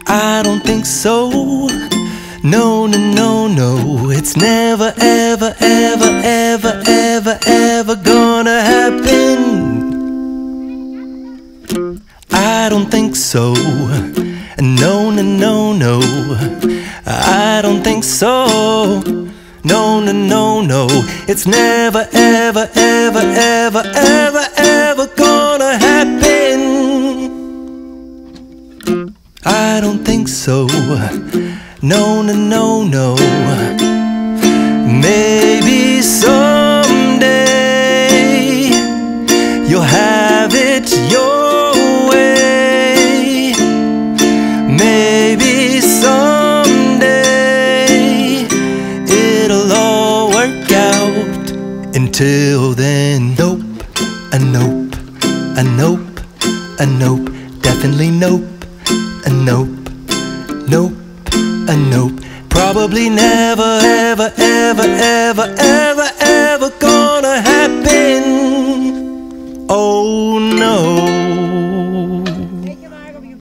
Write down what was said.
I don't think so. No, no, no, no. It's never, ever, ever, ever, ever, ever gonna happen. I don't think so. No, no, no, no. I don't think so. No, no, no, no. It's never, ever, ever, ever, ever, ever gonna happen. I don't think so. No, no, no, no. Maybe someday you'll have it your way. Maybe someday it'll all work out. Until then, nope, a nope, a nope, a nope, definitely nope, a nope, nope, a nope. Probably never, ever, ever, ever, ever, ever gonna happen. Oh,